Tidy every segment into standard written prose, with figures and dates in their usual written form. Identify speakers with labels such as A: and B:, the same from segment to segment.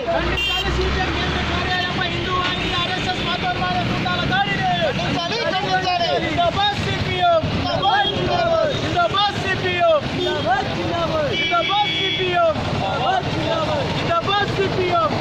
A: ఖండించాలి సిపిఎం కేంద్ర కార్యాలయంపై హిందూ వాహిని ఆర్ఎస్ఎస్ మతోన్మాద గుండాల దాడిని ఖండించాలి. జిందాబాద్ సిపిఎం, జిందాబాద్ సిపిఎం, జిందాబాద్ సిపిఎం, జిందాబాద్ సిపిఎం, జిందాబాద్ సిపిఎం, జిందాబాద్ సిపిఎం.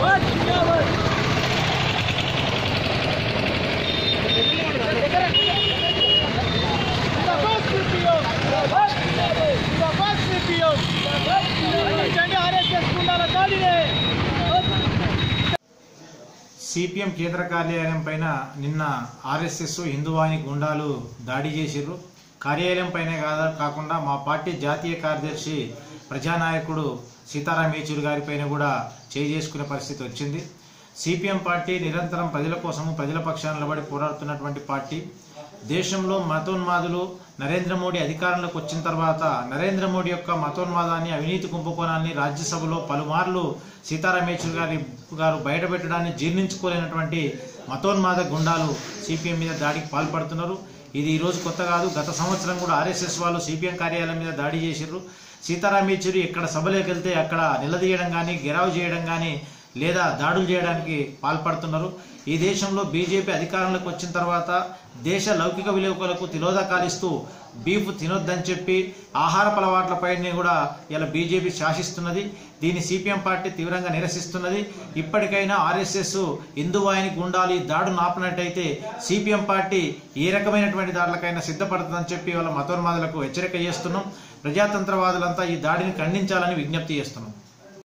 B: సిపిఎం కేంద్ర కార్యాలయం పైన నిన్న ఆర్ఎస్ఎస్ హిందూవాహిని గుండాలు దాడి చేసిర్రు. కార్యాలయం పైనే కాకుండా మా పార్టీ జాతీయ కార్యదర్శి ప్రజానాయకుడు సీతారాం యేచూరి గారిపైన కూడా చేసుకునే పరిస్థితి వచ్చింది. సిపిఎం పార్టీ నిరంతరం ప్రజల కోసము ప్రజల పక్షాన నిలబడి పోరాడుతున్నటువంటి పార్టీ. దేశంలో మతోన్మాదులు నరేంద్ర మోడీ అధికారంలోకి వచ్చిన తర్వాత నరేంద్ర మోడీ యొక్క మతోన్మాదాన్ని, అవినీతి కుంభకోణాన్ని రాజ్యసభలో పలుమార్లు సీతారాం యేచూరి గారు బయటపెట్టడాన్ని జీర్ణించుకోలేనటువంటి మతోన్మాద గుండాలు సిపిఎం మీద దాడికి పాల్పడుతున్నారు. ఇది ఈరోజు కొత్త కాదు. గత సంవత్సరం కూడా ఆర్ఎస్ఎస్ వాళ్ళు సిపిఎం కార్యాలయం మీద దాడి చేసిర్రు. సీతారాం యేచూరి ఎక్కడ సభలోకి వెళ్తే అక్కడ నిలదీయడం కానీ, గెరావ్ చేయడం కానీ లేదా దాడులు చేయడానికి పాల్పడుతున్నారు. ఈ దేశంలో బీజేపీ అధికారంలోకి వచ్చిన తర్వాత దేశ లౌకిక విలువలకు తిలోదకాలిస్తూ బీఫ్ తినొద్దని చెప్పి ఆహారపు అలవాట్లపైన కూడా ఇలా బీజేపీ శాసిస్తున్నది. దీన్ని సిపిఎం పార్టీ తీవ్రంగా నిరసిస్తున్నది. ఇప్పటికైనా ఆర్ఎస్ఎస్ హిందూవాహిని గుండాలు దాడును ఆపినట్టయితే సిపిఎం పార్టీ ఏ రకమైనటువంటి దాడులకైనా సిద్ధపడుతుందని చెప్పి వాళ్ళ మతోన్మాదులకు హెచ్చరిక చేస్తున్నాం. ప్రజాతంత్రవాదులంతా ఈ దాడిని ఖండించాలని విజ్ఞప్తి చేస్తున్నాం.